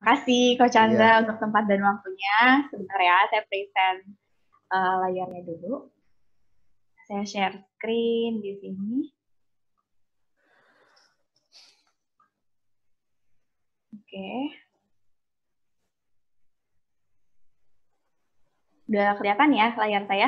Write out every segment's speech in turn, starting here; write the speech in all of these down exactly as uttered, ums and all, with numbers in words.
kasih Coach Chandra Iya. untuk tempat dan waktunya. Sebentar ya, saya present uh, layarnya dulu. Saya share screen di sini. Oke. Udah kelihatan ya layar saya?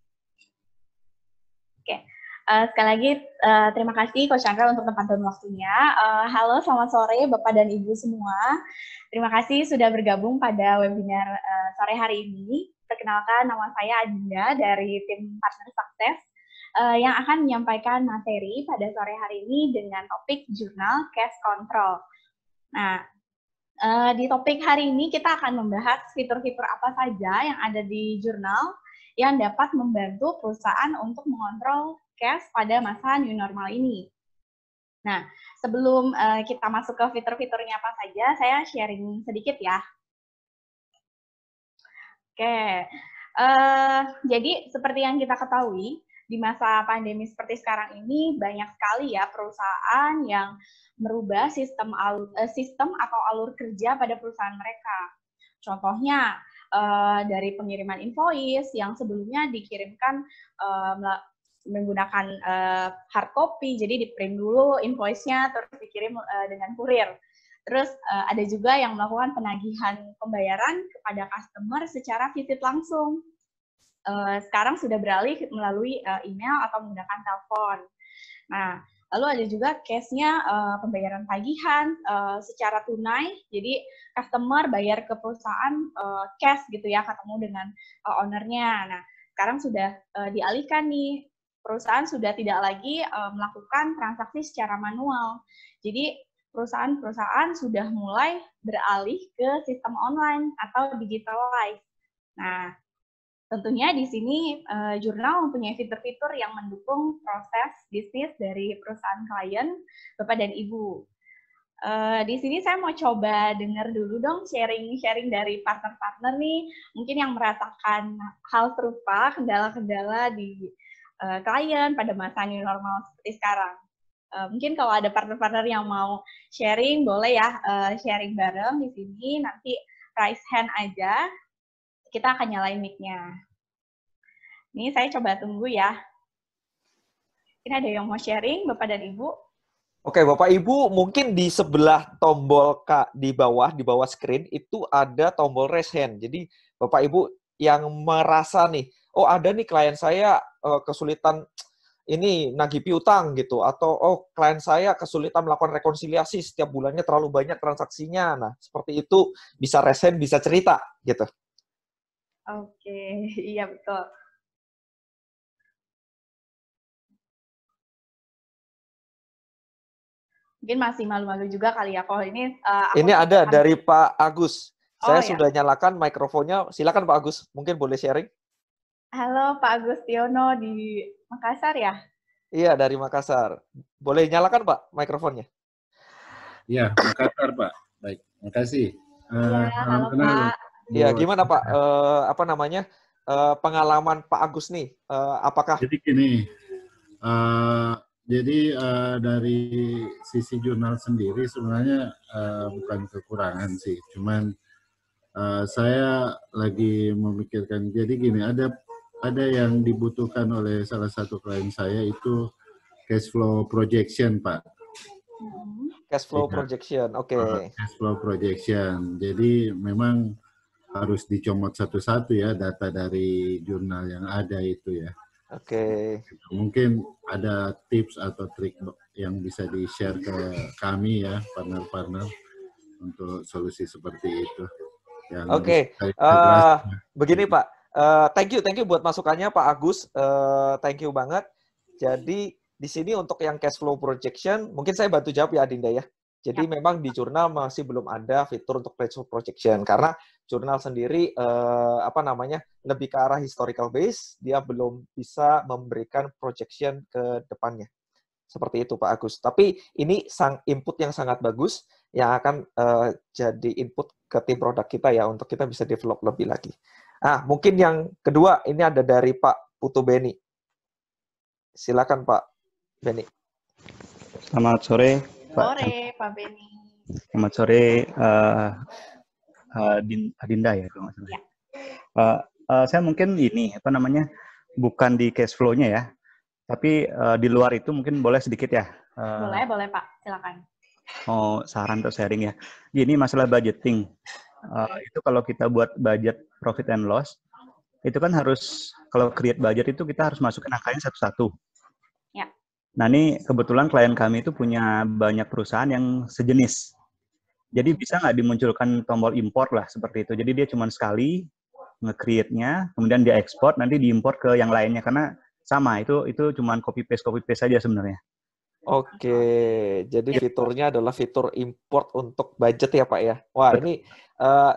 Oke. Uh, sekali lagi, uh, terima kasih Coach Chandra untuk tempat dan waktunya. Uh, halo, selamat sore Bapak dan Ibu semua. Terima kasih sudah bergabung pada webinar uh, sore hari ini. Perkenalkan, nama saya Adinda dari tim Partner Sukses uh, yang akan menyampaikan materi pada sore hari ini dengan topik jurnal cash control. Nah, uh, di topik hari ini kita akan membahas fitur-fitur apa saja yang ada di jurnal yang dapat membantu perusahaan untuk mengontrol cash pada masa new normal ini. Nah, sebelum uh, kita masuk ke fitur-fiturnya apa saja, saya sharing sedikit ya. Oke, uh, jadi seperti yang kita ketahui, di masa pandemi seperti sekarang ini, banyak sekali ya perusahaan yang merubah sistem, alur, uh, sistem atau alur kerja pada perusahaan mereka. Contohnya, uh, dari pengiriman invoice yang sebelumnya dikirimkan uh, menggunakan uh, hard copy, jadi di print dulu invoice-nya, terus dikirim uh, dengan kurir. Terus uh, ada juga yang melakukan penagihan pembayaran kepada customer secara visit langsung. Uh, sekarang sudah beralih melalui uh, email atau menggunakan telepon. Nah, lalu ada juga case-nya uh, pembayaran tagihan uh, secara tunai, jadi customer bayar ke perusahaan uh, cash gitu ya, ketemu dengan uh, owner-nya. Nah, sekarang sudah uh, dialihkan nih, perusahaan sudah tidak lagi uh, melakukan transaksi secara manual. Jadi perusahaan-perusahaan sudah mulai beralih ke sistem online atau digitalized. Nah, tentunya di sini uh, jurnal mempunyai fitur-fitur yang mendukung proses bisnis dari perusahaan klien, Bapak dan Ibu. Uh, di sini saya mau coba dengar dulu dong sharing-sharing dari partner-partner nih, mungkin yang merasakan hal serupa, kendala-kendala di uh, klien pada masa new normal seperti sekarang. Uh, mungkin kalau ada partner-partner yang mau sharing, boleh ya uh, sharing bareng di sini, nanti raise hand aja, kita akan nyalain mic-nya. Ini saya coba tunggu ya. Ini ada yang mau sharing, Bapak dan Ibu? Oke, Bapak Ibu, mungkin di sebelah tombol K di bawah, di bawah screen, itu ada tombol raise hand. Jadi, Bapak Ibu yang merasa nih, oh ada nih klien saya uh, kesulitan ini nagih piutang gitu, atau oh klien saya kesulitan melakukan rekonsiliasi setiap bulannya terlalu banyak transaksinya. Nah, seperti itu bisa raise hand, bisa cerita gitu. Oke, iya betul. Mungkin masih malu-malu juga kali ya kalau ini. Uh, ini ada akan... dari Pak Agus. Saya oh, sudah ya? Nyalakan mikrofonnya. Silakan Pak Agus, mungkin boleh sharing. Halo Pak Agustiono di Makassar ya? Iya, dari Makassar. Boleh nyalakan Pak mikrofonnya? Iya, Makassar Pak. Baik, makasih. Iya, uh, halo Pak. Iya, gimana Pak? Uh, apa namanya? Uh, pengalaman Pak Agus nih, uh, apakah? Jadi gini, uh, jadi uh, dari sisi jurnal sendiri sebenarnya uh, bukan kekurangan sih, cuman uh, saya lagi memikirkan. Jadi gini, ada ada yang dibutuhkan oleh salah satu klien saya itu cash flow projection, Pak. Cash flow ya. Projection, oke. Okay. Cash flow projection. Jadi memang harus dicomot satu-satu ya data dari jurnal yang ada itu ya. Oke. Okay. Mungkin ada tips atau trik yang bisa di-share ke kami ya, partner-partner untuk solusi seperti itu. Oke. Okay. Uh, begini Pak. Uh, thank you, thank you buat masukannya Pak Agus. Uh, thank you banget. Jadi di sini untuk yang cash flow projection, mungkin saya bantu jawab ya Adinda ya. Jadi ya. Memang di jurnal masih belum ada fitur untuk cash flow projection karena jurnal sendiri uh, apa namanya lebih ke arah historical base, dia belum bisa memberikan projection ke depannya. Seperti itu Pak Agus. Tapi ini sang input yang sangat bagus yang akan uh, jadi input ke tim produk kita ya untuk kita bisa develop lebih lagi. Nah, mungkin yang kedua ini ada dari Pak Putu Beni. Silakan Pak Beni. Selamat sore, Pak. Sore, Pak Beni. Selamat sore, uh, uh, Adinda ya kalau nggak salah. Ya. Uh, uh, saya mungkin ini apa namanya bukan di cash flow-nya ya, tapi uh, di luar itu mungkin boleh sedikit ya. Uh, boleh, boleh Pak, silakan. Mau saran atau sharing ya. Gini masalah budgeting. Uh, itu kalau kita buat budget profit and loss, itu kan harus kalau create budget itu kita harus masukin angkanya satu-satu. Ya. Nah ini kebetulan klien kami itu punya banyak perusahaan yang sejenis. Jadi bisa nggak dimunculkan tombol import lah seperti itu. Jadi dia cuma sekali nge-create-nya, kemudian dia ekspor, nanti diimport ke yang lainnya karena sama itu itu cuma copy paste copy paste saja sebenarnya. Oke, jadi fiturnya adalah fitur import untuk budget ya Pak ya. Wah ini uh,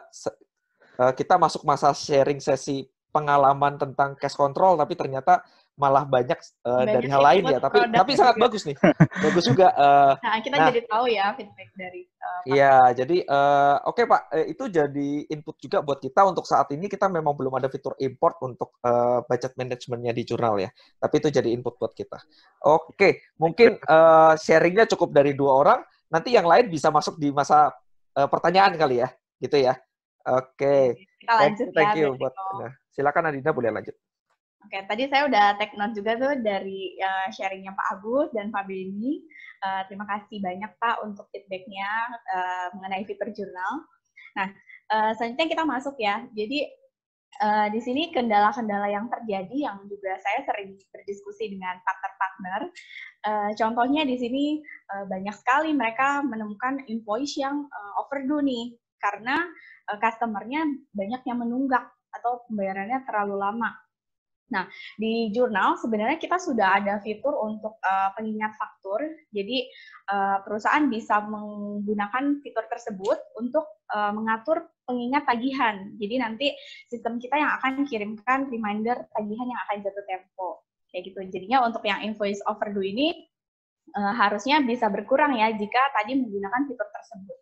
uh, kita masuk masa sharing sesi pengalaman tentang cash control, tapi ternyata malah banyak, uh, banyak dari hal lain ya. Tapi tapi sangat juga. Bagus nih, bagus juga. Uh, nah kita nah, jadi tahu ya feedback dari. Iya, uh, jadi uh, oke okay, Pak, uh, itu jadi input juga buat kita untuk saat ini kita memang belum ada fitur import untuk uh, budget manajemennya di jurnal ya. Tapi itu jadi input buat kita. Oke, okay, mungkin uh, sharingnya cukup dari dua orang. Nanti yang lain bisa masuk di masa uh, pertanyaan kali ya, gitu ya. Oke. Okay. Kita lanjut thank, thank ya. you buat. Nah, silakan Adinda boleh lanjut. Oke, tadi saya udah take note juga tuh dari uh, sharingnya Pak Agus dan Pak Beni. Uh, terima kasih banyak Pak untuk feedbacknya uh, mengenai fitur jurnal. Nah, uh, selanjutnya kita masuk ya. Jadi uh, di sini kendala-kendala yang terjadi yang juga saya sering berdiskusi dengan partner-partner. Uh, contohnya di sini uh, banyak sekali mereka menemukan invoice yang uh, overdue nih karena uh, customer-nya banyak yang menunggak atau pembayarannya terlalu lama. Nah, di jurnal sebenarnya kita sudah ada fitur untuk uh, pengingat faktur. Jadi, uh, perusahaan bisa menggunakan fitur tersebut untuk uh, mengatur pengingat tagihan. Jadi, nanti sistem kita yang akan kirimkan reminder tagihan yang akan jatuh tempo. Kayak gitu. Jadinya untuk yang invoice overdue ini uh, harusnya bisa berkurang ya jika tadi menggunakan fitur tersebut.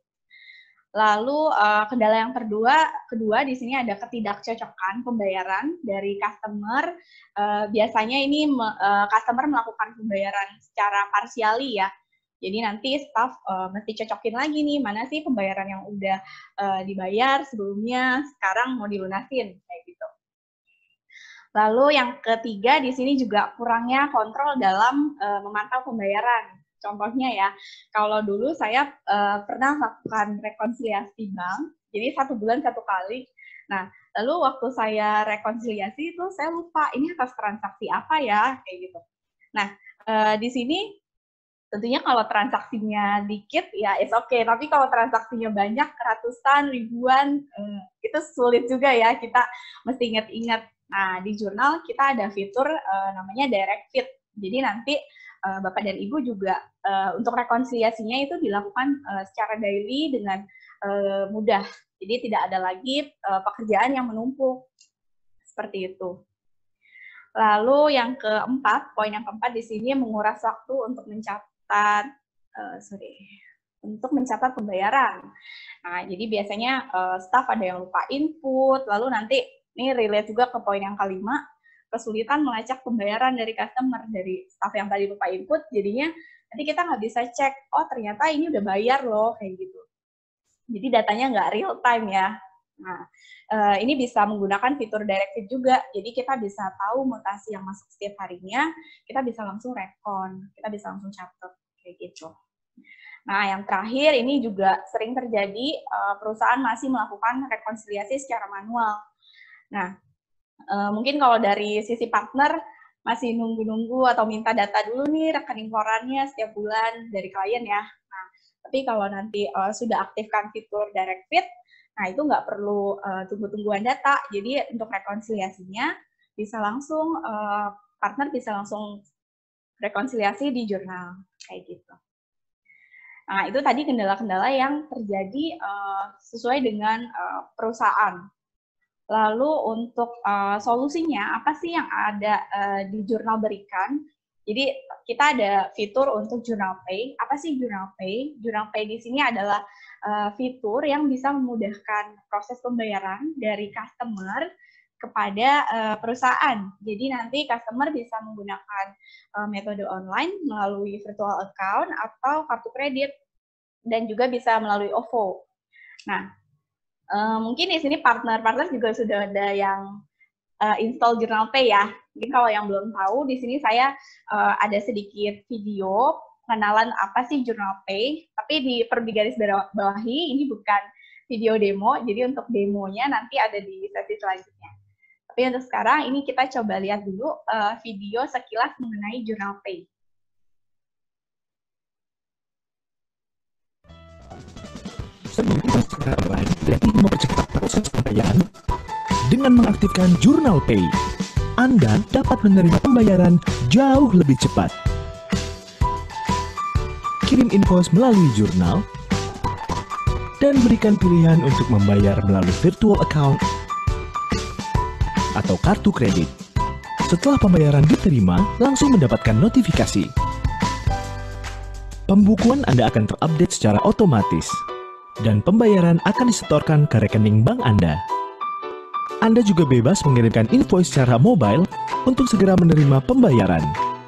Lalu uh, kendala yang kedua, kedua di sini ada ketidakcocokan pembayaran dari customer. Uh, biasanya ini uh, customer melakukan pembayaran secara parsiali ya. Jadi nanti staff uh, mesti cocokin lagi nih mana sih pembayaran yang udah uh, dibayar sebelumnya, sekarang mau dilunasin kayak gitu. Lalu yang ketiga di sini juga kurangnya kontrol dalam uh, memantau pembayaran. Contohnya ya, kalau dulu saya uh, pernah melakukan rekonsiliasi bank, jadi satu bulan satu kali. Nah, lalu waktu saya rekonsiliasi itu saya lupa ini atas transaksi apa ya, kayak gitu. Nah, uh, di sini tentunya kalau transaksinya dikit ya it's okay, tapi kalau transaksinya banyak, ratusan, ribuan, uh, itu sulit juga ya, kita mesti ingat-ingat. Nah, di jurnal kita ada fitur uh, namanya direct feed. Jadi nanti Uh, Bapak dan Ibu juga uh, untuk rekonsiliasinya itu dilakukan uh, secara daily dengan uh, mudah. Jadi tidak ada lagi uh, pekerjaan yang menumpuk. Seperti itu. Lalu yang keempat, poin yang keempat di sini menguras waktu untuk mencatat, uh, sorry, untuk mencatat pembayaran. Nah, jadi biasanya uh, staff ada yang lupa input, lalu nanti ini relate juga ke poin yang kelima, kesulitan melacak pembayaran dari customer, dari staff yang tadi lupa input, jadinya nanti kita nggak bisa cek, oh ternyata ini udah bayar loh, kayak gitu. Jadi datanya nggak real time ya. Nah, uh, ini bisa menggunakan fitur direct feed juga, jadi kita bisa tahu mutasi yang masuk setiap harinya, kita bisa langsung rekon, kita bisa langsung catat, kayak gitu. Nah, yang terakhir ini juga sering terjadi, uh, perusahaan masih melakukan rekonsiliasi secara manual. Nah, Uh, mungkin kalau dari sisi partner masih nunggu-nunggu atau minta data dulu nih rekening korannya setiap bulan dari klien ya. Nah, tapi kalau nanti uh, sudah aktifkan fitur direct feed, nah itu nggak perlu uh, tunggu-tungguan data. Jadi untuk rekonsiliasinya bisa langsung uh, partner bisa langsung rekonsiliasi di jurnal kayak gitu. Nah, itu tadi kendala-kendala yang terjadi uh, sesuai dengan uh, perusahaan. Lalu untuk uh, solusinya, apa sih yang ada uh, di jurnal berikan? Jadi kita ada fitur untuk Journal Pay. Apa sih Journal Pay? Journal Pay di sini adalah uh, fitur yang bisa memudahkan proses pembayaran dari customer kepada uh, perusahaan. Jadi nanti customer bisa menggunakan uh, metode online melalui virtual account atau kartu kredit, dan juga bisa melalui O V O. Nah, Uh, mungkin di sini partner-partner juga sudah ada yang uh, install JournalPay ya. Mungkin kalau yang belum tahu, di sini saya uh, ada sedikit video pengenalan apa sih JournalPay. Tapi di perlu digaris bawahi, ini bukan video demo, jadi untuk demonya nanti ada di sesi selanjutnya. Tapi untuk sekarang ini kita coba lihat dulu uh, video sekilas mengenai JournalPay. Dan mempercepat proses pembayaran dengan mengaktifkan JournalPay. Anda dapat menerima pembayaran jauh lebih cepat. Kirim invoice melalui jurnal dan berikan pilihan untuk membayar melalui virtual account atau kartu kredit. Setelah pembayaran diterima, langsung mendapatkan notifikasi. Pembukuan Anda akan terupdate secara otomatis dan pembayaran akan disetorkan ke rekening bank Anda. Anda juga bebas mengirimkan invoice secara mobile untuk segera menerima pembayaran.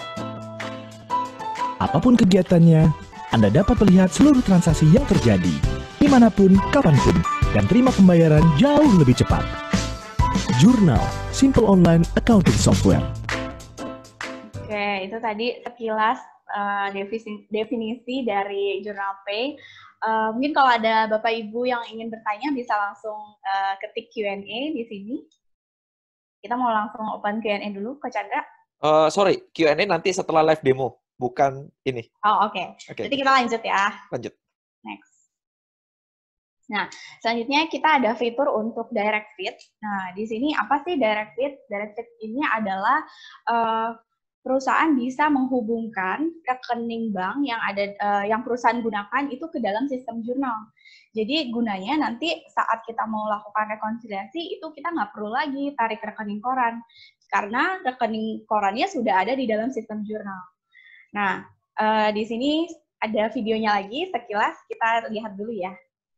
Apapun kegiatannya, Anda dapat melihat seluruh transaksi yang terjadi, dimanapun, kapanpun, dan terima pembayaran jauh lebih cepat. Journal, simple online accounting software. Oke, itu tadi sekilas uh, definisi, definisi dari JournalPay. Uh, mungkin kalau ada Bapak Ibu yang ingin bertanya bisa langsung uh, ketik Q and A di sini. Kita mau langsung open Q and A dulu, Coach Chandra. Uh, sorry, Q and A nanti setelah live demo, bukan ini. Oh, oke. Okay. Okay. Jadi kita lanjut ya. Lanjut. Next. Nah, selanjutnya kita ada fitur untuk direct feed. Nah, di sini apa sih direct feed? Direct feed ini adalah uh, perusahaan bisa menghubungkan rekening bank yang ada uh, yang perusahaan gunakan itu ke dalam sistem jurnal. Jadi gunanya nanti saat kita mau lakukan rekonsiliasi itu kita nggak perlu lagi tarik rekening koran karena rekening korannya sudah ada di dalam sistem jurnal. Nah, uh, di sini ada videonya lagi sekilas kita lihat dulu ya.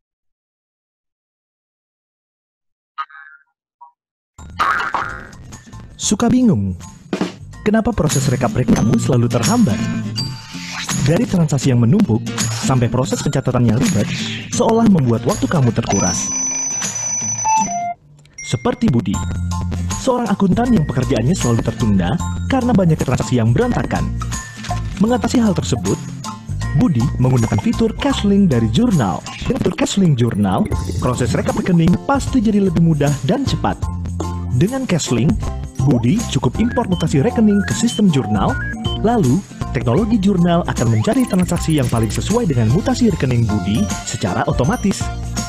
Suka bingung? Kenapa proses rekap-rek kamu selalu terhambat? Dari transaksi yang menumpuk, sampai proses pencatatan yang ribet, seolah membuat waktu kamu terkuras. Seperti Budi, seorang akuntan yang pekerjaannya selalu tertunda karena banyak transaksi yang berantakan. Mengatasi hal tersebut, Budi menggunakan fitur CashLink dari Journal. Dengan fitur CashLink Journal, proses rekap rekening pasti jadi lebih mudah dan cepat. Dengan CashLink, Budi cukup import mutasi rekening ke sistem jurnal, lalu teknologi jurnal akan mencari transaksi yang paling sesuai dengan mutasi rekening Budi secara otomatis.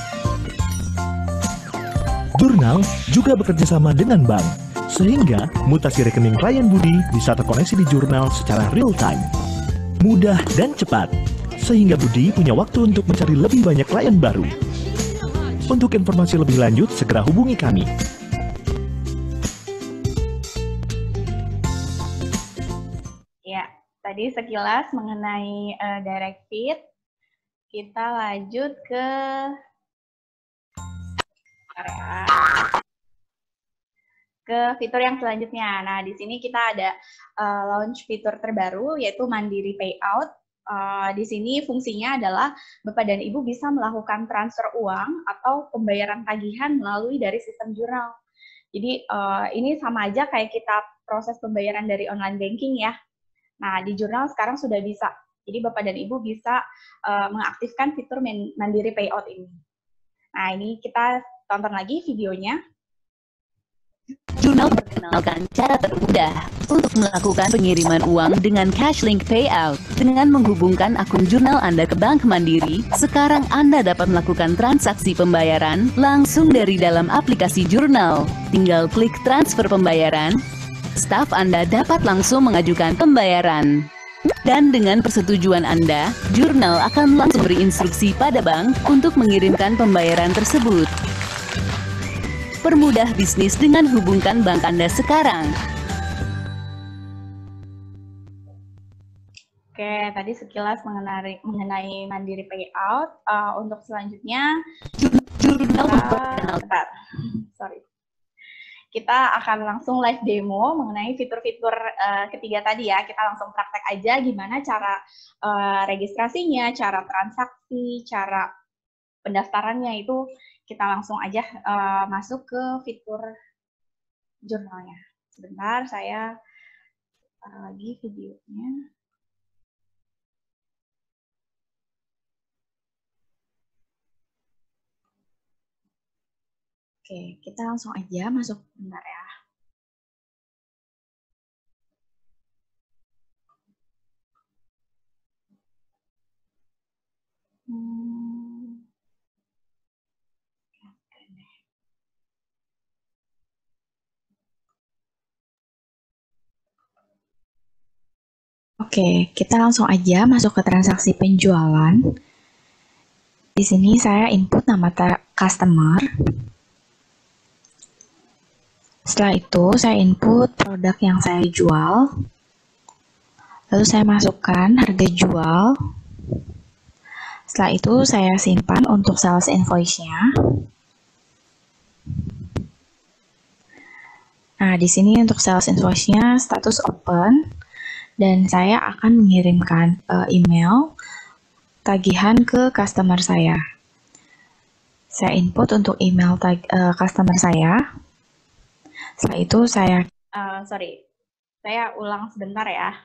Jurnal juga bekerja sama dengan bank, sehingga mutasi rekening klien Budi bisa terkoneksi di jurnal secara real time. Mudah dan cepat, sehingga Budi punya waktu untuk mencari lebih banyak klien baru. Untuk informasi lebih lanjut, segera hubungi kami. Tadi sekilas mengenai uh, direct feed. Kita lanjut ke area ke fitur yang selanjutnya. Nah, di sini kita ada uh, launch fitur terbaru yaitu Mandiri Payout. Uh, di sini fungsinya adalah Bapak dan Ibu bisa melakukan transfer uang atau pembayaran tagihan melalui dari sistem jurnal. Jadi uh, ini sama aja kayak kita proses pembayaran dari online banking ya. Nah, di jurnal sekarang sudah bisa. Jadi Bapak dan Ibu bisa uh, mengaktifkan fitur Mandiri Payout ini. Nah, ini kita tonton lagi videonya. Jurnal memperkenalkan cara termudah untuk melakukan pengiriman uang dengan CashLink Payout. Dengan menghubungkan akun jurnal Anda ke Bank Mandiri, sekarang Anda dapat melakukan transaksi pembayaran langsung dari dalam aplikasi jurnal. Tinggal klik transfer pembayaran, staf Anda dapat langsung mengajukan pembayaran. Dan dengan persetujuan Anda, jurnal akan langsung beri instruksi pada bank untuk mengirimkan pembayaran tersebut. Permudah bisnis dengan hubungkan bank Anda sekarang. Oke, tadi sekilas mengenai, mengenai Mandiri Payout. Uh, untuk selanjutnya, Jurnal kita, sorry. Kita akan langsung live demo mengenai fitur-fitur uh, ketiga tadi ya. Kita langsung praktek aja gimana cara uh, registrasinya, cara transaksi, cara pendaftarannya itu kita langsung aja uh, masuk ke fitur jurnalnya. Sebentar, saya taruh lagi videonya. Oke, kita langsung aja masuk. Bentar ya. Hmm. Oke, kita langsung aja masuk ke transaksi penjualan. Di sini saya input nama customer. Setelah itu saya input produk yang saya jual. Lalu saya masukkan harga jual. Setelah itu saya simpan untuk sales invoice-nya. Nah, di sini untuk sales invoice-nya status open dan saya akan mengirimkan uh, email tagihan ke customer saya. Saya input untuk email tag, uh, customer saya. Setelah itu saya uh, sorry, saya ulang sebentar ya.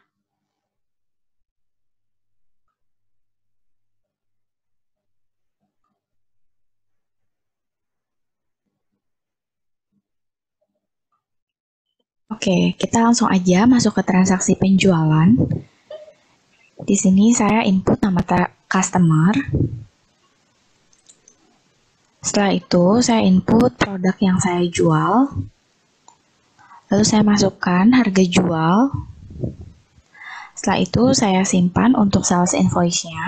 Oke, kita langsung aja masuk ke transaksi penjualan. Di sini saya input nama customer. Setelah itu saya input produk yang saya jual. Lalu saya masukkan harga jual. Setelah itu saya simpan untuk sales invoice-nya.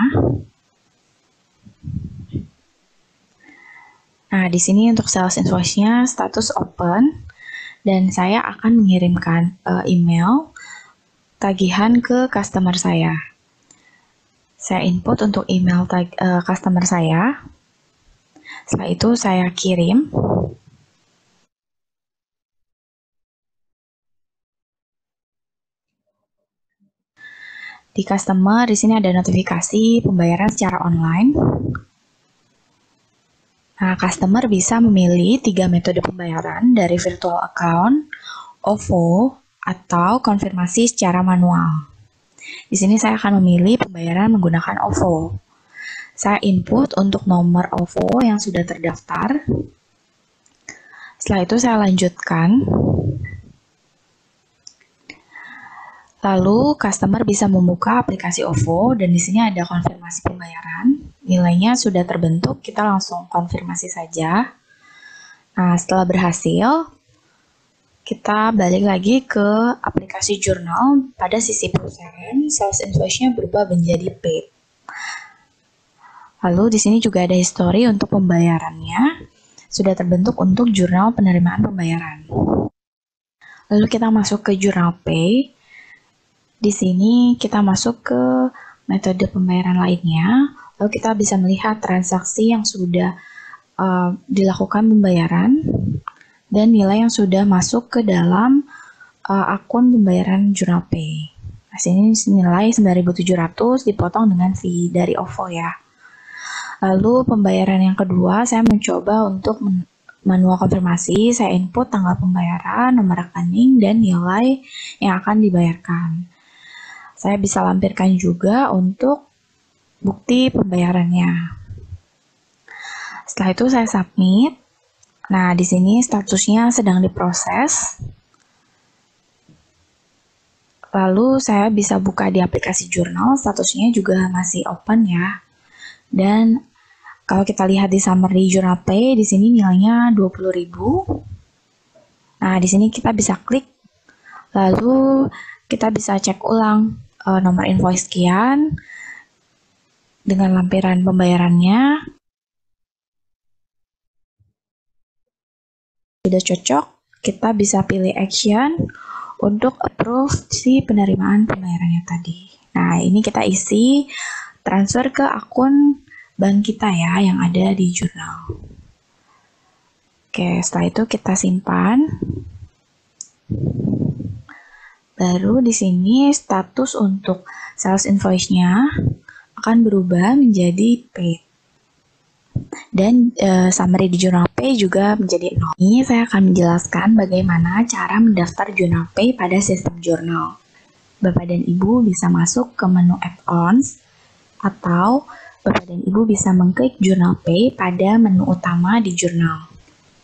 Nah, di sini untuk sales invoice-nya status open. Dan saya akan mengirimkan uh, email tagihan ke customer saya. Saya input untuk email tag, uh, customer saya. Setelah itu saya kirim. Di customer di sini ada notifikasi pembayaran secara online. Nah, customer bisa memilih tiga metode pembayaran dari virtual account, O V O, atau konfirmasi secara manual. Di sini saya akan memilih pembayaran menggunakan O V O. Saya input untuk nomor O V O yang sudah terdaftar. Setelah itu saya lanjutkan. Lalu customer bisa membuka aplikasi O V O dan di sini ada konfirmasi pembayaran. Nilainya sudah terbentuk, kita langsung konfirmasi saja. Nah, setelah berhasil, kita balik lagi ke aplikasi jurnal. Pada sisi perusahaan, sales invoice-nya berubah menjadi paid. Lalu di sini juga ada history untuk pembayarannya. Sudah terbentuk untuk jurnal penerimaan pembayaran. Lalu kita masuk ke jurnal pay. Di sini kita masuk ke metode pembayaran lainnya. Lalu kita bisa melihat transaksi yang sudah uh, dilakukan pembayaran dan nilai yang sudah masuk ke dalam uh, akun pembayaran jurnal pay. Nah, sini nilai sembilan ribu tujuh ratus dipotong dengan fee dari O V O ya. Lalu pembayaran yang kedua, saya mencoba untuk manual konfirmasi. Saya input tanggal pembayaran, nomor rekening, dan nilai yang akan dibayarkan. Saya bisa lampirkan juga untuk bukti pembayarannya. Setelah itu saya submit. Nah, di sini statusnya sedang diproses. Lalu saya bisa buka di aplikasi jurnal, statusnya juga masih open ya. Dan kalau kita lihat di summary jurnal pay, di sini nilainya dua puluh ribu. Nah, di sini kita bisa klik. Lalu kita bisa cek ulang uh, nomor invoice sekian dengan lampiran pembayarannya. Sudah cocok, kita bisa pilih action untuk approve si penerimaan pembayarannya tadi. Nah, ini kita isi transfer ke akun bank kita ya yang ada di jurnal. Oke, setelah itu kita simpan. Baru di sini status untuk sales invoice-nya akan berubah menjadi paid. Dan e, summary di JournalPay juga menjadi nol. Ini saya akan menjelaskan bagaimana cara mendaftar JournalPay pada sistem jurnal. Bapak dan Ibu bisa masuk ke menu add-ons atau Bapak dan Ibu bisa mengklik JournalPay pada menu utama di jurnal.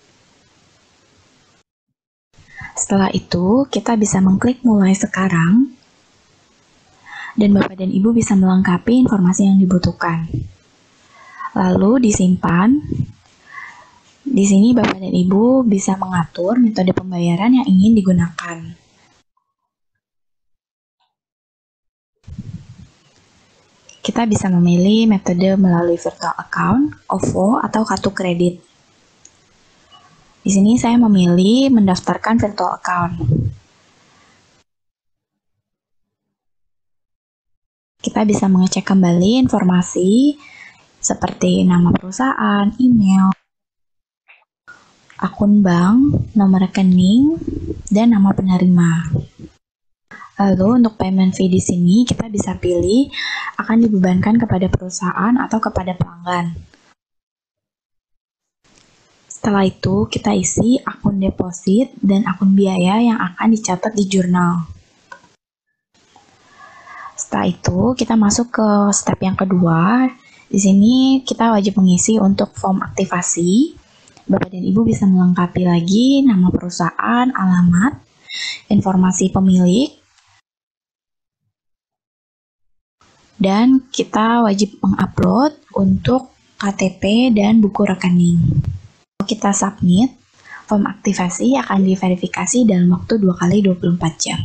Setelah itu, kita bisa mengklik mulai sekarang dan Bapak dan Ibu bisa melengkapi informasi yang dibutuhkan. Lalu disimpan. Di sini Bapak dan Ibu bisa mengatur metode pembayaran yang ingin digunakan. Kita bisa memilih metode melalui virtual account, O V O, atau kartu kredit. Di sini saya memilih mendaftarkan virtual account. Kita bisa mengecek kembali informasi seperti nama perusahaan, email, akun bank, nomor rekening, dan nama penerima. Lalu untuk payment fee di sini kita bisa pilih akan dibebankan kepada perusahaan atau kepada pelanggan. Setelah itu kita isi akun deposit dan akun biaya yang akan dicatat di jurnal. Setelah itu kita masuk ke step yang kedua. Di sini kita wajib mengisi untuk form aktivasi. Bapak dan Ibu bisa melengkapi lagi nama perusahaan, alamat, informasi pemilik, dan kita wajib mengupload untuk K T P dan buku rekening. Kalau kita submit, form aktivasi akan diverifikasi dalam waktu dua kali dua puluh empat jam.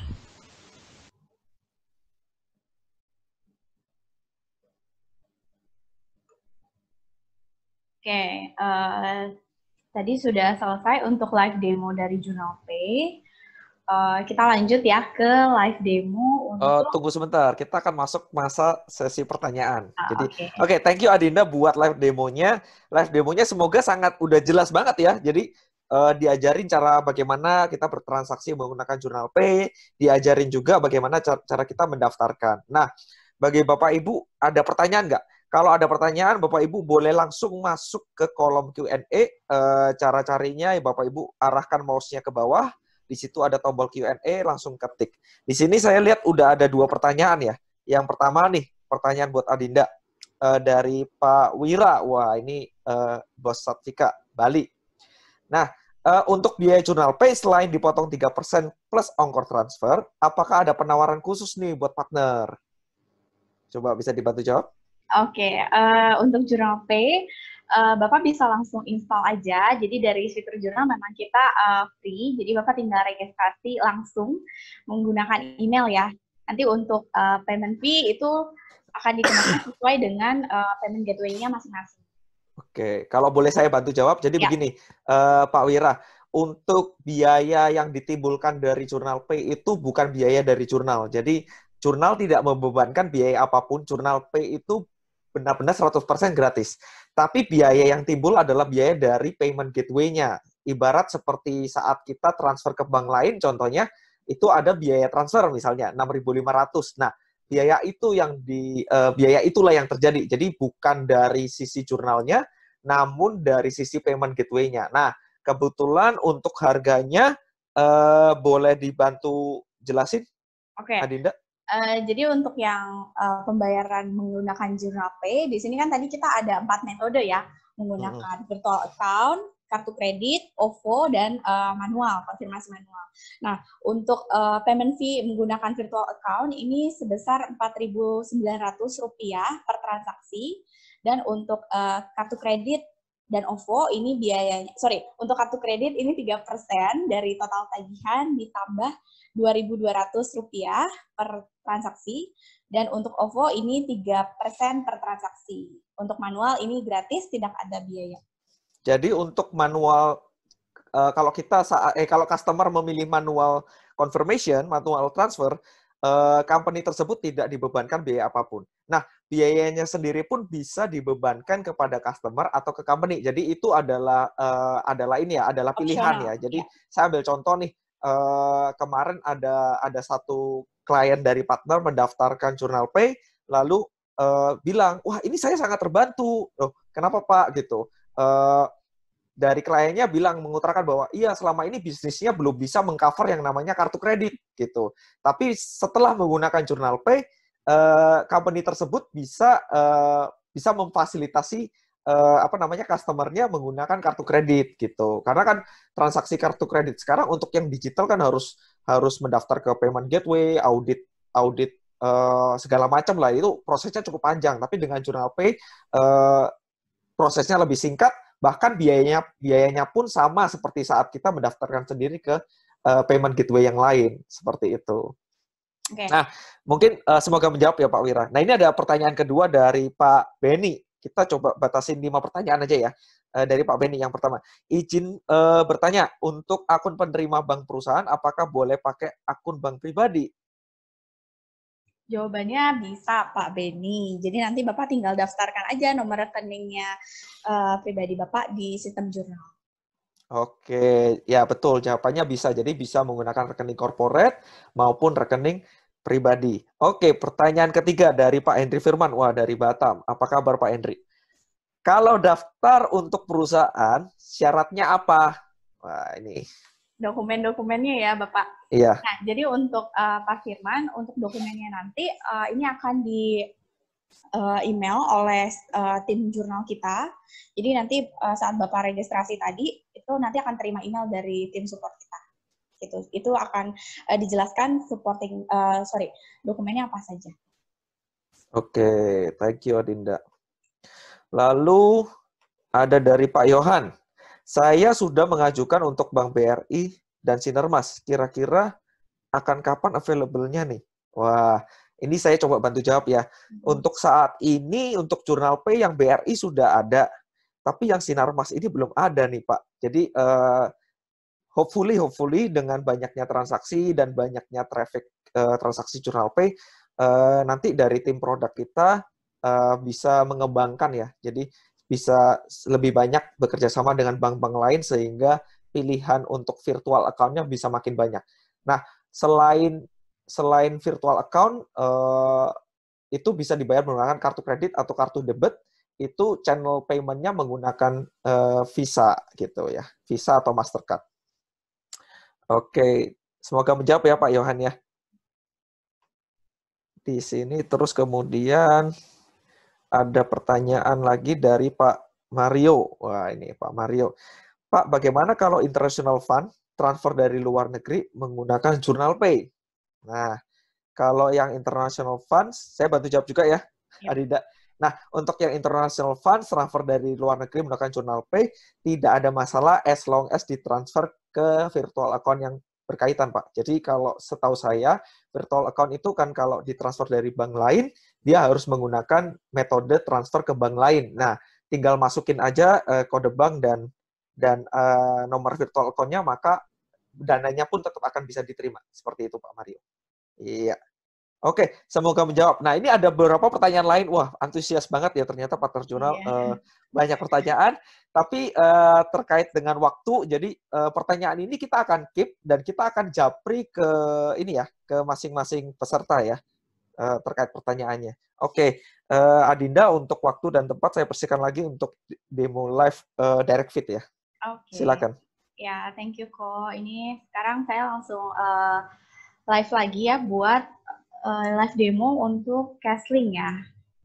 Oke, okay, uh, tadi sudah selesai untuk live demo dari JournalPay. Uh, kita lanjut ya ke live demo untuk... Uh, tunggu sebentar, kita akan masuk masa sesi pertanyaan. Uh, Jadi, oke, okay. okay, thank you Adinda buat live demonya. Live demonya semoga sangat udah jelas banget ya. Jadi, uh, diajarin cara bagaimana kita bertransaksi menggunakan JournalPay, diajarin juga bagaimana cara, cara kita mendaftarkan. Nah, bagi Bapak Ibu, ada pertanyaan nggak? Kalau ada pertanyaan, Bapak Ibu boleh langsung masuk ke kolom Q and A. E, cara carinya, ya Bapak Ibu arahkan mouse-nya ke bawah. Di situ ada tombol Q and A, langsung ketik. Di sini saya lihat udah ada dua pertanyaan ya. Yang pertama nih, pertanyaan buat Adinda. Uh, dari Pak Wira. Wah, ini uh, Bos Satika, Bali. Nah, uh, untuk biaya JournalPay selain dipotong tiga persen plus ongkos transfer, apakah ada penawaran khusus nih buat partner? Coba bisa dibantu jawab? Oke, okay, uh, untuk JournalPay, uh, Bapak bisa langsung install aja. Jadi dari fitur jurnal memang kita uh, free, jadi Bapak tinggal registrasi langsung menggunakan email ya. Nanti untuk uh, payment fee itu akan dikenakan sesuai dengan uh, payment gateway-nya masing-masing. Oke, okay. Kalau boleh saya bantu jawab, jadi ya. Begini, uh, Pak Wira, untuk biaya yang ditimbulkan dari JournalPay itu bukan biaya dari jurnal. Jadi jurnal tidak membebankan biaya apapun, JournalPay itu benar-benar seratus persen gratis. Tapi biaya yang timbul adalah biaya dari payment gateway-nya. Ibarat seperti saat kita transfer ke bank lain, contohnya, itu ada biaya transfer misalnya enam ribu lima ratus. Nah, biaya itu yang di uh, biaya itulah yang terjadi. Jadi bukan dari sisi jurnalnya, namun dari sisi payment gateway-nya. Nah, kebetulan untuk harganya uh, boleh dibantu jelasin, Oke. Okay. Adinda? Uh, jadi untuk yang uh, pembayaran menggunakan JournalPay, di sini kan tadi kita ada empat metode ya, menggunakan hmm. virtual account, kartu kredit, O V O, dan uh, manual, konfirmasi manual. Nah, untuk uh, payment fee menggunakan virtual account ini sebesar empat ribu sembilan ratus rupiah per transaksi, dan untuk uh, kartu kredit dan O V O ini biayanya, sorry, untuk kartu kredit ini tiga persen dari total tagihan ditambah dua ribu dua ratus rupiah per transaksi, dan untuk O V O ini tiga persen per transaksi. Untuk manual ini gratis, tidak ada biaya. Jadi untuk manual, uh, kalau kita saat, eh kalau customer memilih manual confirmation, manual transfer, uh, company tersebut tidak dibebankan biaya apapun. Nah, biayanya sendiri pun bisa dibebankan kepada customer atau ke company. Jadi itu adalah uh, adalah ini ya, adalah pilihan ya. Jadi ya. Saya ambil contoh nih, uh, kemarin ada ada satu klien dari partner mendaftarkan JournalPay, lalu uh, bilang, wah ini saya sangat terbantu. Loh, kenapa Pak? Gitu. uh, dari kliennya bilang mengutarakan bahwa iya selama ini bisnisnya belum bisa mengcover yang namanya kartu kredit gitu. Tapi setelah menggunakan Journal Pay, uh, company tersebut bisa uh, bisa memfasilitasi uh, apa namanya customer-nya menggunakan kartu kredit gitu. Karena kan transaksi kartu kredit sekarang untuk yang digital kan harus harus mendaftar ke payment gateway, audit audit uh, segala macam lah, itu prosesnya cukup panjang. Tapi dengan Journal Pay uh, prosesnya lebih singkat, bahkan biayanya biayanya pun sama seperti saat kita mendaftarkan sendiri ke uh, payment gateway yang lain, seperti itu. Okay. Nah, mungkin uh, semoga menjawab ya Pak Wira. Nah, ini ada pertanyaan kedua dari Pak Benny. Kita coba batasin lima pertanyaan aja ya. Uh, dari Pak Benny yang pertama. Izin uh, bertanya, untuk akun penerima bank perusahaan, apakah boleh pakai akun bank pribadi? Jawabannya bisa, Pak Benny. Jadi nanti Bapak tinggal daftarkan aja nomor rekeningnya uh, pribadi Bapak di sistem jurnal. Oke, ya betul. Jawabannya bisa. Jadi bisa menggunakan rekening corporate maupun rekening pribadi. Oke, pertanyaan ketiga dari Pak Hendri Firman. Wah, dari Batam. Apa kabar Pak Hendri? Kalau daftar untuk perusahaan, syaratnya apa? Wah, ini. Dokumen-dokumennya ya, Bapak. Iya. Nah, jadi untuk uh, Pak Firman, untuk dokumennya nanti, uh, ini akan di uh, email oleh uh, tim jurnal kita. Jadi nanti uh, saat Bapak registrasi tadi, itu nanti akan terima email dari tim support kita. Gitu. Itu akan uh, dijelaskan supporting, uh, sorry, dokumennya apa saja. Oke, thank you Adinda. Lalu ada dari Pak Yohan. Saya sudah mengajukan untuk Bank B R I dan Sinarmas. Kira-kira akan kapan available-nya nih? Wah, ini saya coba bantu jawab ya. Untuk saat ini, untuk Journal Pay yang B R I sudah ada. Tapi yang Sinarmas ini belum ada nih, Pak. Jadi, uh, hopefully, hopefully dengan banyaknya transaksi dan banyaknya traffic uh, transaksi Journal Pay, uh, nanti dari tim produk kita uh, bisa mengembangkan ya. Jadi, bisa lebih banyak bekerja sama dengan bank-bank lain sehingga pilihan untuk virtual account-nya bisa makin banyak. Nah, selain selain virtual account, uh, itu bisa dibayar menggunakan kartu kredit atau kartu debit, itu channel payment-nya menggunakan uh, Visa gitu ya, Visa atau Mastercard. Oke, semoga menjawab ya Pak Yohan ya. Di sini terus kemudian ada pertanyaan lagi dari Pak Mario. Wah, ini Pak Mario. Pak, bagaimana kalau international fund transfer dari luar negeri menggunakan Journal Pay? Nah, kalau yang international funds, saya bantu jawab juga ya, ya. Adinda. Nah, untuk yang international funds transfer dari luar negeri menggunakan Journal Pay, tidak ada masalah as long as ditransfer ke virtual account yang berkaitan, Pak. Jadi kalau setahu saya, virtual account itu kan kalau ditransfer dari bank lain, dia harus menggunakan metode transfer ke bank lain. Nah, tinggal masukin aja uh, kode bank dan dan uh, nomor virtual account-nya, maka dananya pun tetap akan bisa diterima. Seperti itu, Pak Mario. Iya. Oke, semoga menjawab. Nah, ini ada beberapa pertanyaan lain. Wah, antusias banget ya ternyata Partner Journal. Yeah. Uh, banyak pertanyaan. Tapi uh, terkait dengan waktu, jadi uh, pertanyaan ini kita akan keep dan kita akan japri ke ini ya, ke masing-masing peserta ya, uh, terkait pertanyaannya. Oke, uh, Adinda, untuk waktu dan tempat saya persilakan lagi untuk demo live uh, direct feed ya. Oke. Silakan. Ya, thank you Ko. Ini sekarang saya langsung uh, live lagi ya buat uh, live demo untuk Cashling ya.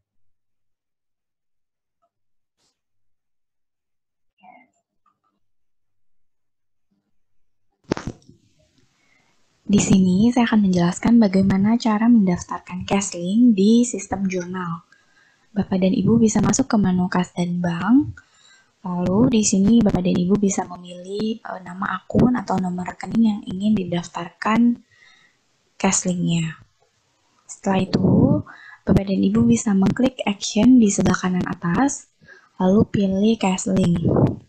Di sini saya akan menjelaskan bagaimana cara mendaftarkan Cashling di sistem jurnal. Bapak dan Ibu bisa masuk ke menu Kas dan Bank. Lalu di sini Bapak dan Ibu bisa memilih uh, nama akun atau nomor rekening yang ingin didaftarkan Cashling-nya. Setelah itu, Bapak dan Ibu bisa mengklik action di sebelah kanan atas, lalu pilih Cashling.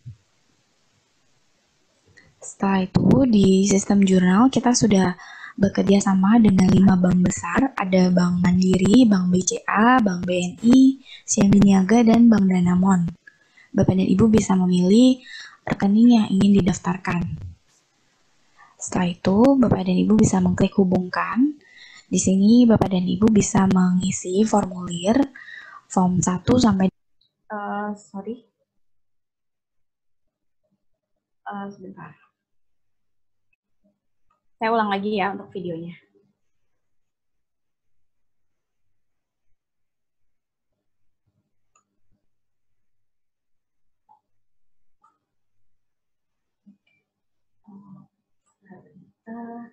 Setelah itu, di sistem jurnal kita sudah bekerja sama dengan lima bank besar, ada Bank Mandiri, Bank B C A, Bank B N I, Siawi Niaga, dan Bank Danamon. Bapak dan Ibu bisa memilih rekening yang ingin didaftarkan. Setelah itu, Bapak dan Ibu bisa mengklik hubungkan. Di sini, Bapak dan Ibu bisa mengisi formulir form satu sampai uh, sorry. Uh, sebentar. Saya ulang lagi ya untuk videonya. Uh,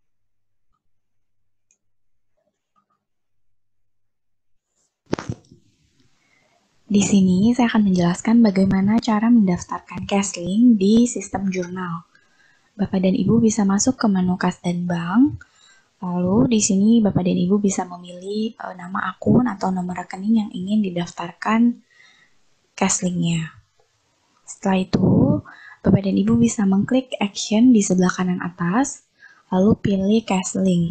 Di sini saya akan menjelaskan bagaimana cara mendaftarkan Cashlink di sistem jurnal. Bapak dan Ibu bisa masuk ke menu Kas dan Bank. Lalu di sini Bapak dan Ibu bisa memilih e, nama akun atau nomor rekening yang ingin didaftarkan Cashlink-nya. Setelah itu, Bapak dan Ibu bisa mengklik action di sebelah kanan atas, lalu pilih Cashlink.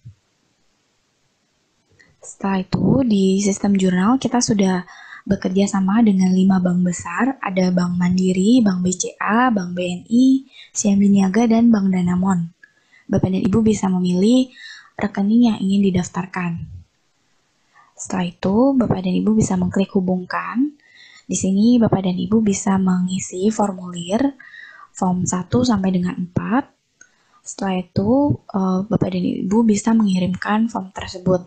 Setelah itu, di sistem jurnal kita sudah bekerja sama dengan lima bank besar, ada Bank Mandiri, Bank B C A, Bank B N I, Siambi Niaga, dan Bank Danamon. Bapak dan Ibu bisa memilih rekening yang ingin didaftarkan. Setelah itu, Bapak dan Ibu bisa mengklik hubungkan. Di sini, Bapak dan Ibu bisa mengisi formulir form satu sampai dengan empat. Setelah itu, Bapak dan Ibu bisa mengirimkan form tersebut.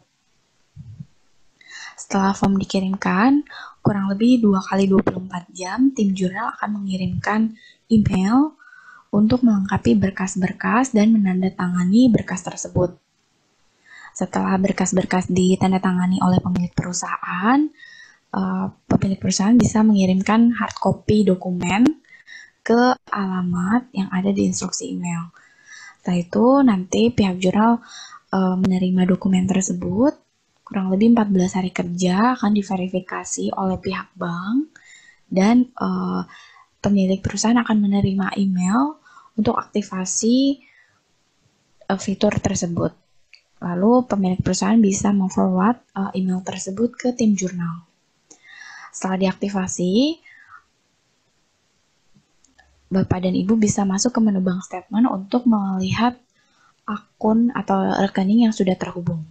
Setelah form dikirimkan, kurang lebih dua kali dua puluh empat jam, tim jurnal akan mengirimkan email untuk melengkapi berkas-berkas dan menandatangani berkas tersebut. Setelah berkas-berkas ditandatangani oleh pemilik perusahaan, pemilik perusahaan bisa mengirimkan hard copy dokumen ke alamat yang ada di instruksi email. Setelah itu, nanti pihak jurnal menerima dokumen tersebut. Kurang lebih empat belas hari kerja akan diverifikasi oleh pihak bank dan uh, pemilik perusahaan akan menerima email untuk aktivasi uh, fitur tersebut. Lalu pemilik perusahaan bisa memforward uh, email tersebut ke tim jurnal. Setelah diaktifasi, Bapak dan Ibu bisa masuk ke menu bank statement untuk melihat akun atau rekening yang sudah terhubung.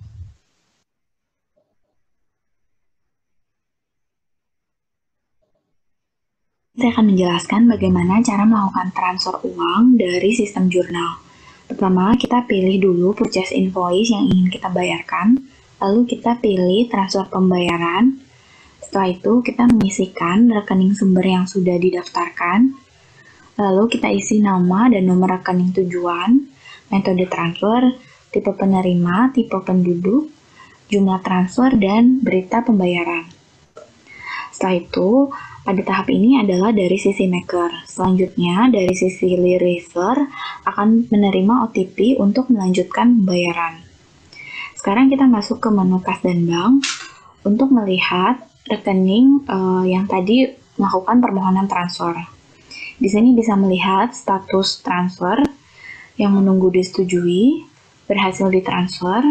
Saya akan menjelaskan bagaimana cara melakukan transfer uang dari sistem jurnal. Pertama, kita pilih dulu purchase invoice yang ingin kita bayarkan, lalu kita pilih transfer pembayaran. Setelah itu, kita mengisikan rekening sumber yang sudah didaftarkan, lalu kita isi nama dan nomor rekening tujuan, metode transfer, tipe penerima, tipe penduduk, jumlah transfer, dan berita pembayaran. Setelah itu, pada tahap ini adalah dari sisi maker. Selanjutnya, dari sisi receiver akan menerima O T P untuk melanjutkan pembayaran. Sekarang kita masuk ke menu Kas dan Bank untuk melihat rekening uh, yang tadi melakukan permohonan transfer. Di sini bisa melihat status transfer yang menunggu disetujui, berhasil ditransfer.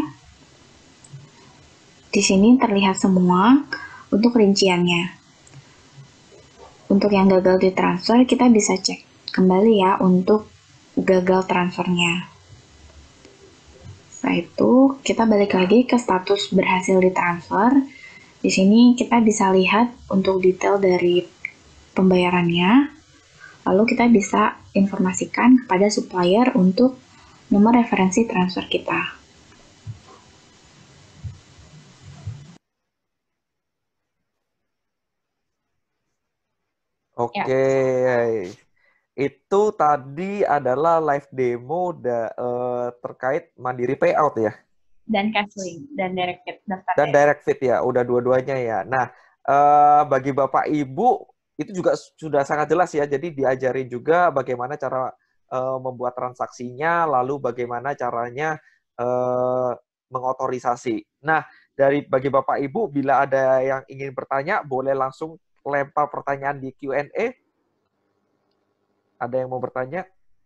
Di sini terlihat semua untuk rinciannya. Untuk yang gagal ditransfer, kita bisa cek kembali ya untuk gagal transfernya. Setelah itu, kita balik lagi ke status berhasil ditransfer. Di sini kita bisa lihat untuk detail dari pembayarannya. Lalu kita bisa informasikan kepada supplier untuk nomor referensi transfer kita. Oke, okay. Itu tadi adalah live demo da, uh, terkait Mandiri Payout ya? Dan Cashlink, dan Direct Fit. Daftar dan Direct Fit ya, udah dua-duanya ya. Nah, uh, bagi Bapak Ibu, itu juga sudah sangat jelas ya, jadi diajarin juga bagaimana cara uh, membuat transaksinya, lalu bagaimana caranya uh, mengotorisasi. Nah, dari bagi Bapak Ibu, bila ada yang ingin bertanya, boleh langsung lempar pertanyaan di Q and A. Ada yang mau bertanya?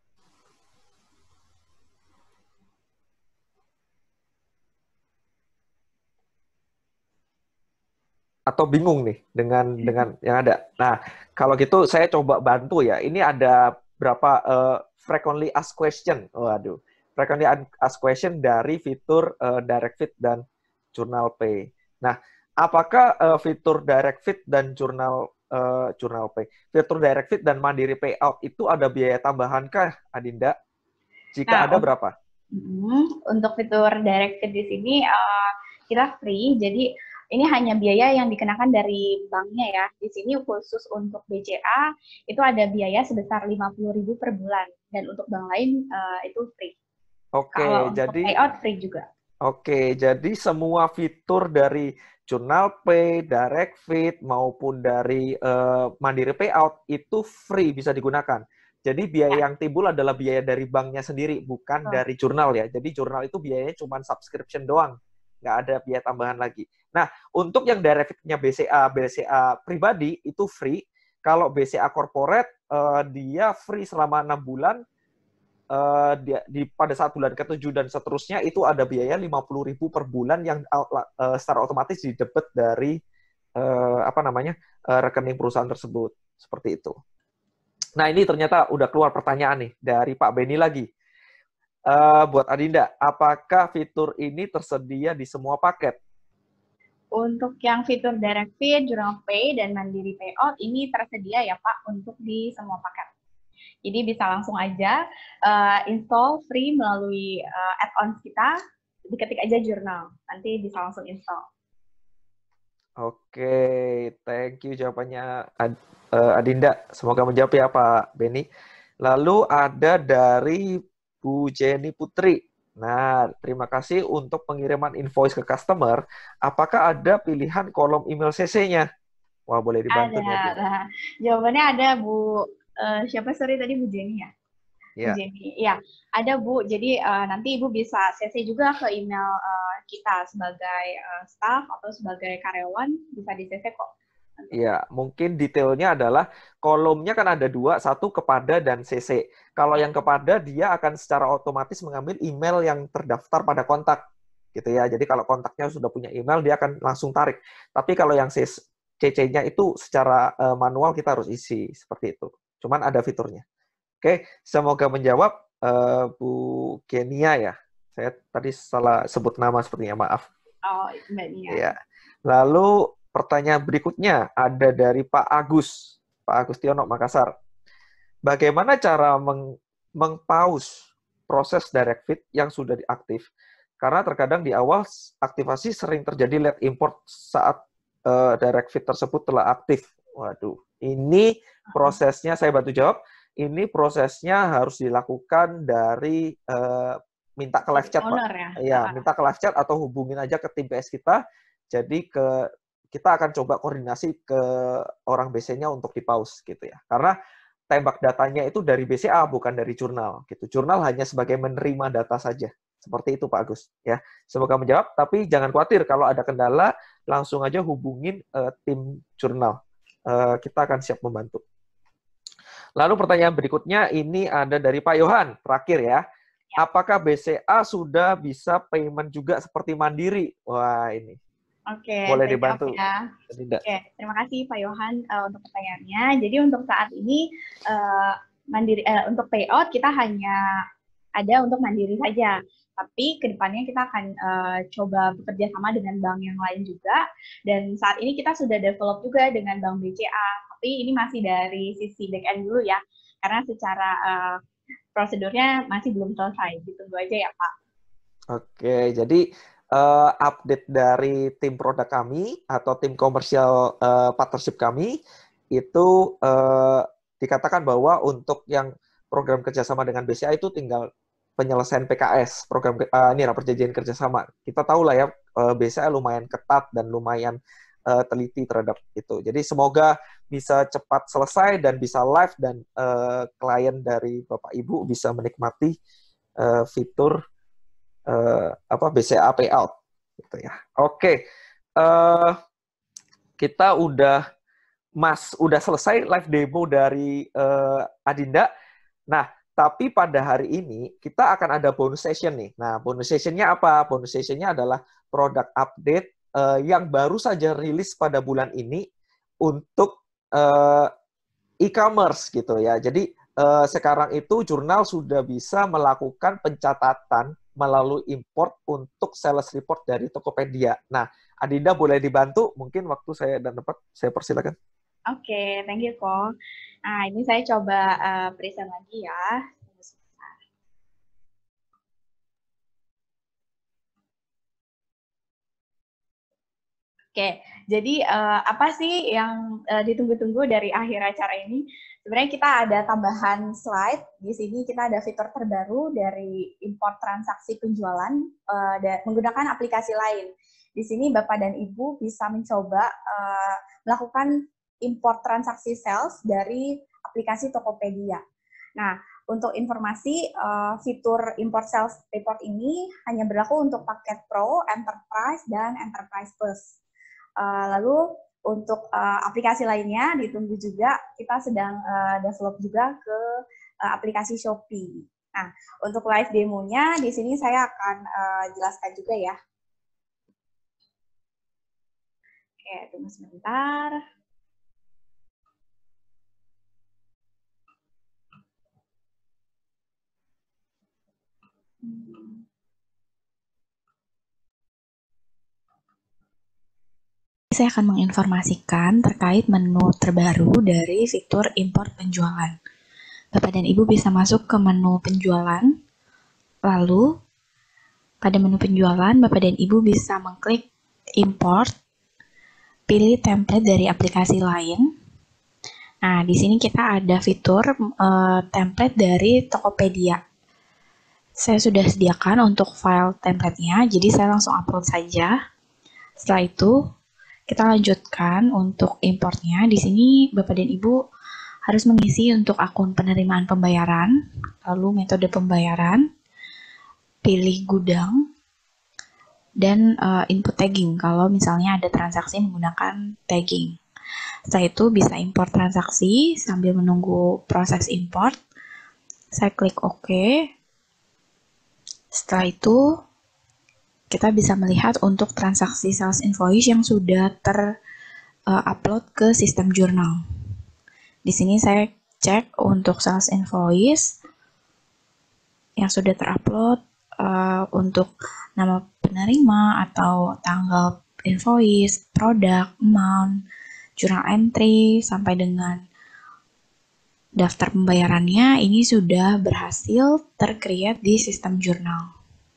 Atau bingung nih dengan dengan yang ada. Nah, kalau gitu saya coba bantu ya. Ini ada berapa uh, frequently asked question. Waduh, frequently asked question dari fitur uh, Direct Fit dan Journal Pay. Nah, apakah uh, fitur Direct Fit dan Journal uh, Jurnal Pay. Fitur Direct Feed dan Mandiri Payout itu ada biaya tambahan kah, Adinda? Jika Nah, ada berapa? Hmm, untuk fitur direct feed di sini uh, kita free, jadi ini hanya biaya yang dikenakan dari banknya ya. Di sini khusus untuk B C A itu ada biaya sebesar lima puluh ribu per bulan, dan untuk bank lain uh, itu free. Oke, Kalau untuk jadi payout free juga. Oke, jadi semua fitur dari Jurnal Pay, Direct Feed maupun dari uh, Mandiri Payout itu free bisa digunakan. Jadi biaya Ya. yang timbul adalah biaya dari banknya sendiri, bukan Oh. dari jurnal ya. Jadi jurnal itu biayanya cuma subscription doang, nggak ada biaya tambahan lagi. Nah, untuk yang direct feed-nya B C A, B C A pribadi itu free. Kalau B C A corporate, uh, dia free selama enam bulan. Uh, di, di pada saat bulan ketujuh dan seterusnya itu ada biaya lima puluh ribu per bulan yang uh, secara otomatis didebet dari uh, apa namanya uh, rekening perusahaan tersebut. Seperti itu. Nah, ini ternyata udah keluar pertanyaan nih dari Pak Beni lagi. Uh, buat Adinda, apakah fitur ini tersedia di semua paket? Untuk yang fitur Direct Feed, Jurnal Pay, dan Mandiri Payout ini tersedia ya Pak untuk di semua paket. Jadi bisa langsung aja uh, install free melalui uh, add-ons kita, diketik aja jurnal, nanti bisa langsung install. Oke, thank you jawabannya Adinda. Semoga menjawab ya Pak Beni. Lalu ada dari Bu Jenny Putri. Nah, terima kasih untuk pengiriman invoice ke customer. Apakah ada pilihan kolom email C C-nya? Wah, boleh dibantu ada, nih. Nah, jawabannya ada Bu. Uh, siapa sorry tadi Bu Jenny ya? Ya. Bu Jenny. Ya, ada Bu. Jadi uh, nanti Ibu bisa C C juga ke email uh, kita sebagai uh, staff atau sebagai karyawan, bisa di C C kok. Iya, mungkin detailnya adalah kolomnya kan ada dua, satu kepada dan C C. Kalau yang kepada dia akan secara otomatis mengambil email yang terdaftar pada kontak, gitu ya. Jadi kalau kontaknya sudah punya email, dia akan langsung tarik. Tapi kalau yang C C-nya itu secara uh, manual kita harus isi seperti itu. Cuman ada fiturnya. Oke, semoga menjawab uh, Bu Kenia ya. Saya tadi salah sebut nama sepertinya, maaf. Oh, Mbak Nia. Ya. Lalu pertanyaan berikutnya ada dari Pak Agus, Pak Agustiono Makassar. Bagaimana cara meng mengpause proses direct feed yang sudah diaktif? Karena terkadang di awal aktivasi sering terjadi late import saat uh, direct feed tersebut telah aktif. Waduh, ini prosesnya saya bantu jawab. Ini prosesnya harus dilakukan dari uh, minta ke live chat, Pak. Ya, ya minta ke live chat atau hubungin aja ke tim P S kita. Jadi ke kita akan coba koordinasi ke orang B C-nya untuk di-pause gitu ya. Karena tembak datanya itu dari B C A bukan dari jurnal gitu. Jurnal hanya sebagai menerima data saja. Seperti itu Pak Agus ya. Semoga menjawab, tapi jangan khawatir kalau ada kendala langsung aja hubungin uh, tim jurnal. Uh, kita akan siap membantu. Lalu pertanyaan berikutnya ini ada dari Pak Yohan, terakhir ya. Apakah B C A sudah bisa payment juga seperti Mandiri? Wah, ini. Oke, boleh dibantu. Ya. Tidak. Oke, terima kasih Pak Yohan uh, untuk pertanyaannya. Jadi untuk saat ini uh, Mandiri uh, untuk payout kita hanya ada untuk Mandiri saja. Tapi kedepannya kita akan uh, coba bekerja sama dengan bank yang lain juga. Dan saat ini kita sudah develop juga dengan Bank B C A. Tapi ini masih dari sisi back end dulu ya. Karena secara uh, prosedurnya masih belum selesai. Ditunggu aja ya Pak. Oke, jadi uh, update dari tim produk kami atau tim komersial uh, partnership kami itu uh, dikatakan bahwa untuk yang program kerjasama dengan B C A itu tinggal penyelesaian P K S, program uh, ini lah perjanjian kerjasama. Kita tahu lah ya, uh, B C A lumayan ketat dan lumayan uh, teliti terhadap itu. Jadi semoga bisa cepat selesai dan bisa live dan uh, klien dari Bapak Ibu bisa menikmati uh, fitur uh, apa B C A payout, gitu ya. Oke, uh, kita udah mas udah selesai live demo dari uh, Adinda. Nah. Tapi pada hari ini kita akan ada bonus session nih. Nah, bonus sessionnya apa? Bonus sessionnya adalah produk update uh, yang baru saja rilis pada bulan ini untuk uh, e-commerce gitu ya. Jadi uh, sekarang itu jurnal sudah bisa melakukan pencatatan melalui import untuk sales report dari Tokopedia. Nah, Adinda boleh dibantu? Mungkin waktu saya dan dapat saya persilakan. Oke, thank you, Ko. Nah, ini saya coba uh, present lagi ya. Oke, jadi uh, apa sih yang uh, ditunggu-tunggu dari akhir acara ini? Sebenarnya kita ada tambahan slide. Di sini kita ada fitur terbaru dari import transaksi penjualan uh, menggunakan aplikasi lain. Di sini Bapak dan Ibu bisa mencoba uh, melakukan import transaksi sales dari aplikasi Tokopedia. Nah, untuk informasi, uh, fitur import sales report ini hanya berlaku untuk paket Pro, Enterprise, dan Enterprise Plus. Uh, lalu untuk uh, aplikasi lainnya ditunggu juga, kita sedang uh, develop juga ke uh, aplikasi Shopee. Nah, untuk live demonya di sini saya akan uh, jelaskan juga ya. Oke, tunggu sebentar. Hmm. Saya akan menginformasikan terkait menu terbaru dari fitur import penjualan. Bapak dan Ibu bisa masuk ke menu penjualan, lalu pada menu penjualan Bapak dan Ibu bisa mengklik import, pilih template dari aplikasi lain. Nah, di sini kita ada fitur uh, template dari Tokopedia. Saya sudah sediakan untuk file template-nya, jadi saya langsung upload saja. Setelah itu, kita lanjutkan untuk importnya. Di sini Bapak dan Ibu harus mengisi untuk akun penerimaan pembayaran, lalu metode pembayaran, pilih gudang, dan uh, input tagging kalau misalnya ada transaksi menggunakan tagging. Setelah itu bisa import transaksi sambil menunggu proses import. Saya klik OK. Setelah itu kita bisa melihat untuk transaksi sales invoice yang sudah terupload uh, ke sistem jurnal. Di sini saya cek untuk sales invoice yang sudah terupload uh, untuk nama penerima atau tanggal invoice, produk, amount, jurnal entry, sampai dengan daftar pembayarannya ini sudah berhasil tercreate di sistem jurnal.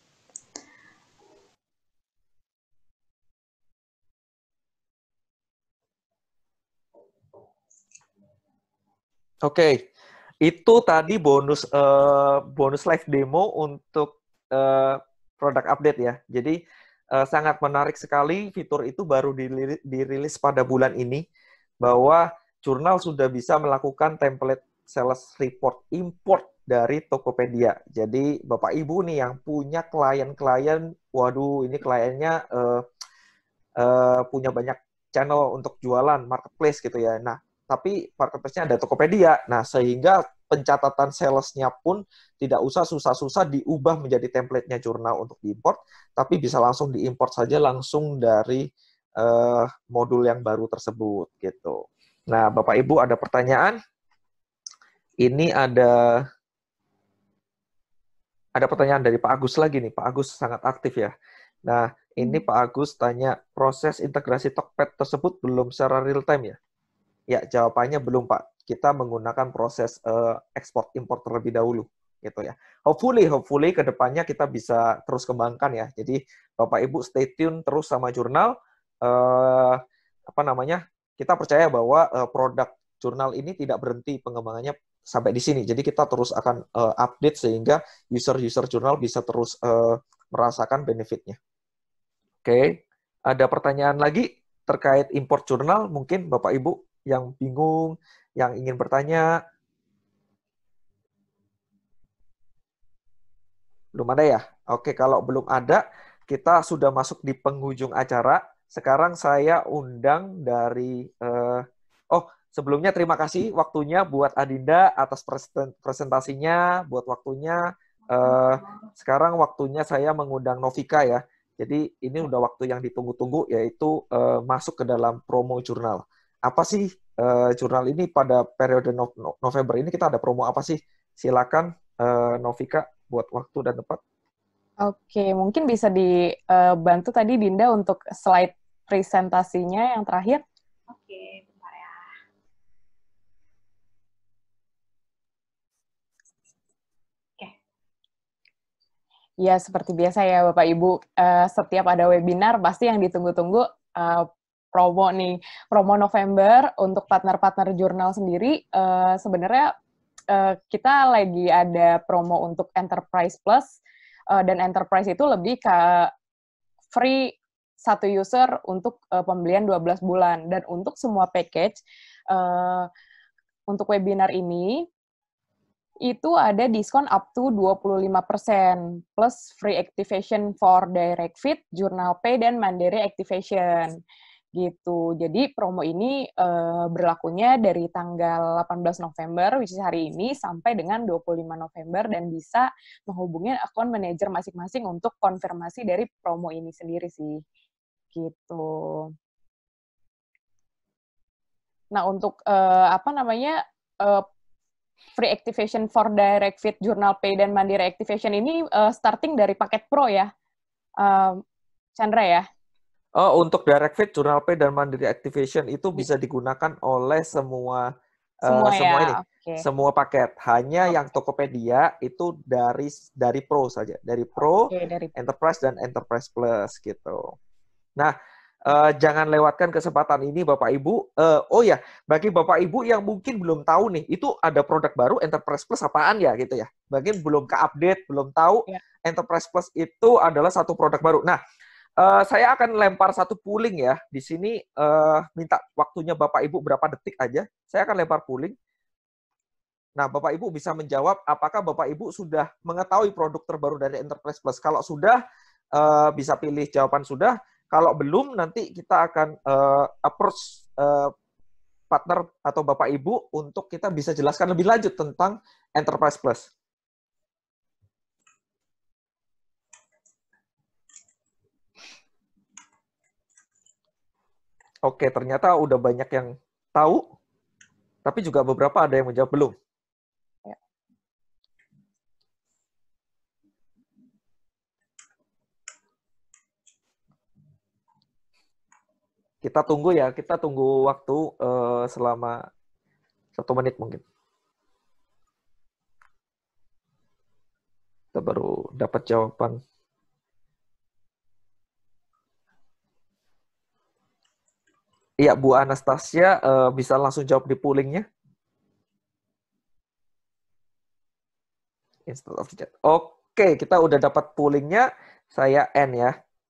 Oke, itu tadi bonus uh, bonus live demo untuk uh, produk update ya. Jadi uh, sangat menarik sekali, fitur itu baru dirilis, dirilis pada bulan ini, bahwa jurnal sudah bisa melakukan template sales report import dari Tokopedia. Jadi Bapak Ibu nih yang punya klien-klien, waduh ini kliennya uh, uh, punya banyak channel untuk jualan, marketplace gitu ya. Nah, tapi marketplace-nya ada Tokopedia. Nah, sehingga pencatatan sales-nya pun tidak usah susah-susah diubah menjadi template-nya jurnal untuk diimport, tapi bisa langsung diimport saja langsung dari uh, modul yang baru tersebut gitu. Nah, Bapak Ibu ada pertanyaan? Ini ada ada pertanyaan dari Pak Agus lagi nih. Pak Agus sangat aktif ya. Nah, ini Pak Agus tanya, proses integrasi Tokped tersebut belum secara real time ya? Ya, jawabannya belum, Pak. Kita menggunakan proses uh, ekspor impor terlebih dahulu, gitu ya. Hopefully, hopefully ke depannya kita bisa terus kembangkan ya. Jadi Bapak Ibu stay tune terus sama jurnal. Uh, apa namanya? Kita percaya bahwa uh, produk jurnal ini tidak berhenti pengembangannya sampai di sini. Jadi kita terus akan uh, update sehingga user-user jurnal bisa terus uh, merasakan benefitnya. Oke, ada pertanyaan lagi terkait import jurnal? Mungkin Bapak Ibu yang bingung, yang ingin bertanya? Belum ada ya? Oke, kalau belum ada, kita sudah masuk di penghujung acara. Sekarang saya undang dari... Uh, oh, sebelumnya terima kasih waktunya buat Adinda atas presentasinya, buat waktunya. Uh, sekarang waktunya saya mengundang Novika ya. Jadi ini udah waktu yang ditunggu-tunggu, yaitu uh, masuk ke dalam promo jurnal. Apa sih uh, jurnal ini pada periode no November ini kita ada promo apa sih? Silakan uh, Novika buat waktu dan tempat. Oke, mungkin bisa dibantu uh, tadi Dinda untuk slide presentasinya yang terakhir. Oke, bentar ya. Ya, seperti biasa ya Bapak Ibu, uh, setiap ada webinar pasti yang ditunggu-tunggu uh, promo nih. Promo November untuk partner-partner jurnal sendiri, uh, sebenarnya uh, kita lagi ada promo untuk Enterprise Plus, uh, dan Enterprise itu lebih ke free satu user untuk uh, pembelian dua belas bulan. Dan untuk semua package, uh, untuk webinar ini, itu ada diskon up to dua puluh lima persen, plus free activation for direct feed, Journal Pay, dan Mandiri Activation. Gitu. Jadi promo ini uh, berlakunya dari tanggal delapan belas November, which is hari ini, sampai dengan dua puluh lima November, dan bisa menghubungi akun manajer masing-masing untuk konfirmasi dari promo ini sendiri sih. Gitu. Nah, untuk uh, apa namanya, uh, free activation for direct feed, Journal Pay, dan Mandiri Activation ini uh, starting dari paket Pro ya, uh, Chandra ya? Oh, untuk direct feed, Journal Pay, dan Mandiri Activation itu bisa digunakan oleh semua semua, uh, semua ya? ini, okay. Semua paket. Hanya okay. Yang Tokopedia itu dari dari Pro saja, dari Pro, okay, dari... Enterprise, dan Enterprise Plus gitu. Nah, Uh, jangan lewatkan kesempatan ini Bapak Ibu. Uh, oh ya, bagi Bapak Ibu yang mungkin belum tahu nih, itu ada produk baru Enterprise Plus apaan ya gitu ya. Bagi belum ke-update, belum tahu, ya. Enterprise Plus itu adalah satu produk baru. Nah, uh, saya akan lempar satu polling ya. Di sini uh, minta waktunya Bapak Ibu berapa detik aja. Saya akan lempar polling. Nah, Bapak Ibu bisa menjawab apakah Bapak Ibu sudah mengetahui produk terbaru dari Enterprise Plus. Kalau sudah, uh, bisa pilih jawaban sudah. Kalau belum, nanti kita akan uh, approach uh, partner atau Bapak Ibu untuk kita bisa jelaskan lebih lanjut tentang Enterprise Plus. Oke, ternyata udah banyak yang tahu, tapi juga beberapa ada yang menjawab belum. Kita tunggu ya, kita tunggu waktu uh, selama satu menit mungkin. Kita baru dapat jawaban. Iya, Bu Anastasia uh, bisa langsung jawab di pollingnya. Instead of chat. Oke, kita udah dapat pollingnya. Saya N ya.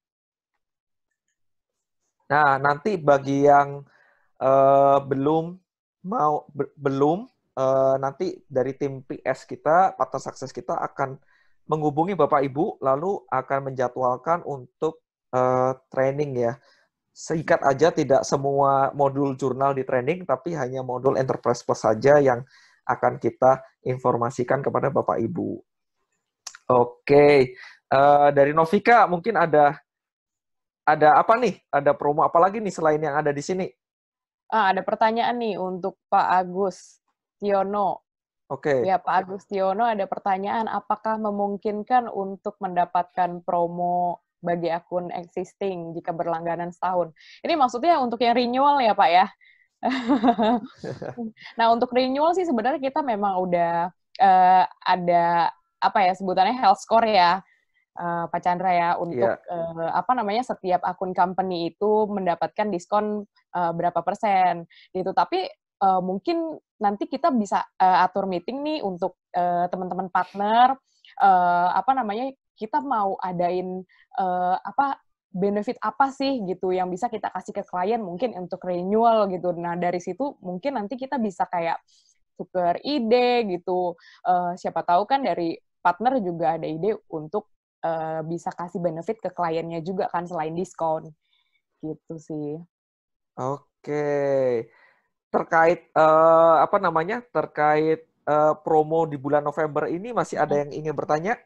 Nah, nanti bagi yang uh, belum mau be belum uh, nanti dari tim P S kita, partner sukses kita akan menghubungi Bapak Ibu lalu akan menjadwalkan untuk uh, training ya. Singkat aja, tidak semua modul jurnal di training, tapi hanya modul Enterprise Plus saja yang akan kita informasikan kepada Bapak Ibu. Oke, uh, dari Novika mungkin ada Ada apa nih? Ada promo apa lagi nih selain yang ada di sini? Ah, ada pertanyaan nih untuk Pak Agus Tiono. Oke. Okay. Ya, Pak Agus Tiono ada pertanyaan, apakah memungkinkan untuk mendapatkan promo bagi akun existing jika berlangganan setahun? Ini maksudnya untuk yang renewal ya, Pak ya? Nah, untuk renewal sih sebenarnya kita memang udah uh, ada apa ya sebutannya health score ya. Uh, Pak Chandra ya, untuk yeah. uh, apa namanya setiap akun company itu mendapatkan diskon uh, berapa persen gitu. Tapi uh, mungkin nanti kita bisa uh, atur meeting nih untuk uh, teman-teman partner, uh, apa namanya kita mau adain uh, apa benefit apa sih gitu yang bisa kita kasih ke klien mungkin untuk renewal gitu. Nah dari situ mungkin nanti kita bisa kayak tukar ide gitu. Uh, siapa tahu kan dari partner juga ada ide untuk Uh, bisa kasih benefit ke kliennya juga kan selain diskon gitu sih. Oke, terkait uh, apa namanya terkait uh, promo di bulan November ini masih ada yang ingin bertanya?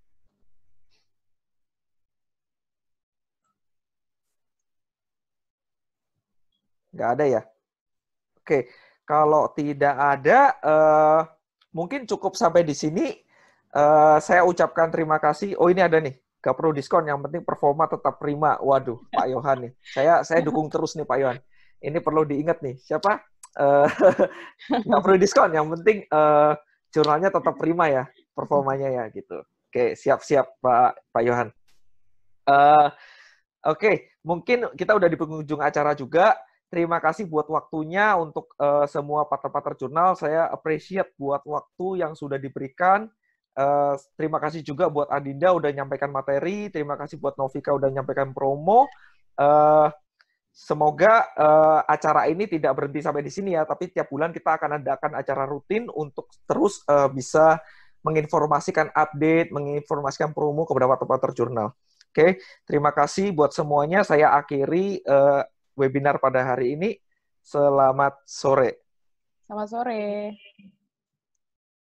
Nggak ada ya? Oke, kalau tidak ada uh, mungkin cukup sampai di sini. Uh, saya ucapkan terima kasih. Oh ini ada nih, gak perlu diskon, yang penting performa tetap prima. Waduh, Pak Yohan nih. Saya saya dukung terus nih Pak Yohan. Ini perlu diingat nih. Siapa? Uh, gak perlu diskon, yang penting uh, jurnalnya tetap prima ya, performanya ya gitu. Oke, siap-siap Pak Pak Yohan. Uh, Oke, okay. Mungkin kita udah di penghujung acara juga. Terima kasih buat waktunya untuk uh, semua partner-partner jurnal. Saya appreciate buat waktu yang sudah diberikan. Uh, terima kasih juga buat Adinda udah nyampaikan materi. Terima kasih buat Novika udah nyampaikan promo. Uh, semoga uh, acara ini tidak berhenti sampai di sini ya, tapi tiap bulan kita akan adakan acara rutin untuk terus uh, bisa menginformasikan update, menginformasikan promo kepada partner-partner jurnal. Oke, okay. Terima kasih buat semuanya. Saya akhiri uh, webinar pada hari ini. Selamat sore. Selamat sore.